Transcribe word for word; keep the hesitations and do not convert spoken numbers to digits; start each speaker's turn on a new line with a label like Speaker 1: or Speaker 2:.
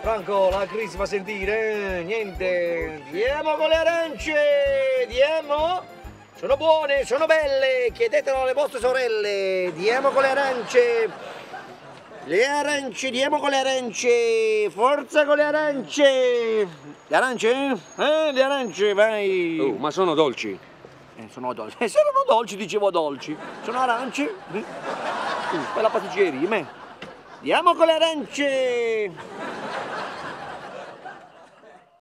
Speaker 1: Franco, la crisi fa sentire, eh? Niente. Diamo con le arance, diamo. Sono buone, sono belle, chiedetelo alle vostre sorelle. Diamo con le arance. Le arance, diamo con le arance. Forza con le arance. Le arance? Eh, le arance, vai.
Speaker 2: Oh, ma sono dolci.
Speaker 1: Eh, sono dolci. Eh, se erano dolci, dicevo dolci. Sono arance. Uh, bella pasticceria, me. Diamo con le arance.